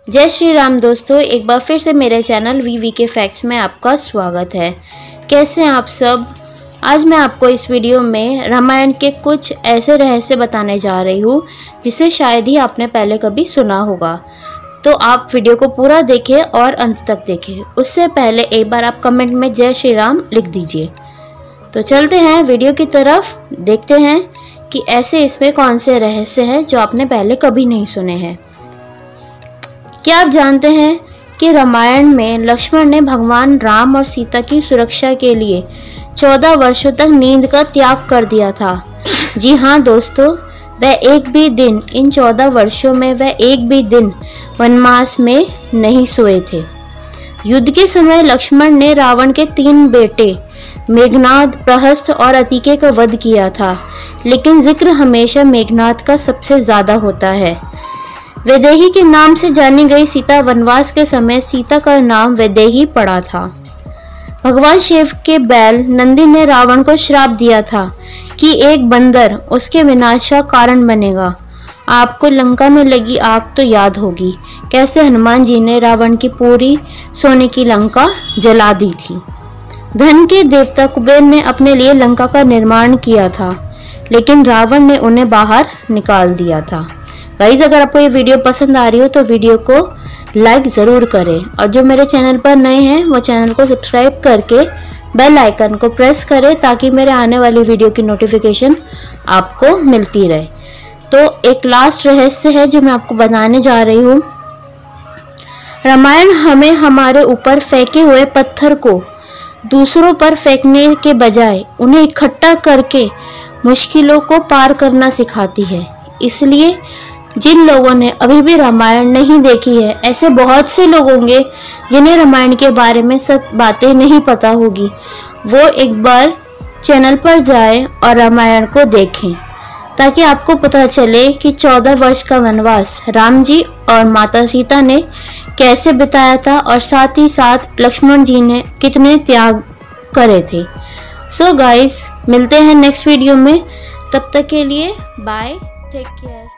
जय श्री राम दोस्तों, एक बार फिर से मेरे चैनल वीवी के फैक्ट्स में आपका स्वागत है। कैसे हैं आप सब। आज मैं आपको इस वीडियो में रामायण के कुछ ऐसे रहस्य बताने जा रही हूँ जिसे शायद ही आपने पहले कभी सुना होगा। तो आप वीडियो को पूरा देखें और अंत तक देखें। उससे पहले एक बार आप कमेंट में जय श्री राम लिख दीजिए। तो चलते हैं वीडियो की तरफ, देखते हैं कि ऐसे इसमें कौन से रहस्य हैं जो आपने पहले कभी नहीं सुने हैं। क्या आप जानते हैं कि रामायण में लक्ष्मण ने भगवान राम और सीता की सुरक्षा के लिए 14 वर्षों तक नींद का त्याग कर दिया था। जी हाँ दोस्तों, वह एक भी दिन इन 14 वर्षों में वह एक भी दिन वनवास में नहीं सोए थे। युद्ध के समय लक्ष्मण ने रावण के 3 बेटे मेघनाद, प्रहस्त और अतिके का वध किया था, लेकिन जिक्र हमेशा मेघनाद का सबसे ज्यादा होता है। वैदेही के नाम से जानी गई सीता वनवास के समय सीता का नाम वैदेही पड़ा था। भगवान शिव के बैल नंदी ने रावण को श्राप दिया था कि एक बंदर उसके विनाश का कारण बनेगा। आपको लंका में लगी आग तो याद होगी, कैसे हनुमान जी ने रावण की पूरी सोने की लंका जला दी थी। धन के देवता कुबेर ने अपने लिए लंका का निर्माण किया था, लेकिन रावण ने उन्हें बाहर निकाल दिया था। गाइस, अगर आपको ये वीडियो पसंद आ रही हो तो वीडियो को लाइक ज़रूर करें, और जो मेरे चैनल पर नए हैं वो चैनल को सब्सक्राइब करके बेल आइकन को प्रेस करें ताकि मेरे आने वाली वीडियो की नोटिफिकेशन आपको मिलती रहे। तो एक लास्ट रहस्य है जो मैं आपको बताने जा रही हूँ। रामायण हमें हमारे ऊपर फेंके हुए पत्थर को दूसरों पर फेंकने के बजाय उन्हें इकट्ठा करके मुश्किलों को पार करना सिखाती है। इसलिए जिन लोगों ने अभी भी रामायण नहीं देखी है, ऐसे बहुत से लोग होंगे जिन्हें रामायण के बारे में सब बातें नहीं पता होगी, वो एक बार चैनल पर जाएं और रामायण को देखें ताकि आपको पता चले कि 14 वर्ष का वनवास राम जी और माता सीता ने कैसे बिताया था, और साथ ही साथ लक्ष्मण जी ने कितने त्याग करे थे। सो गाइस, मिलते हैं नेक्स्ट वीडियो में। तब तक के लिए बाय, टेक केयर।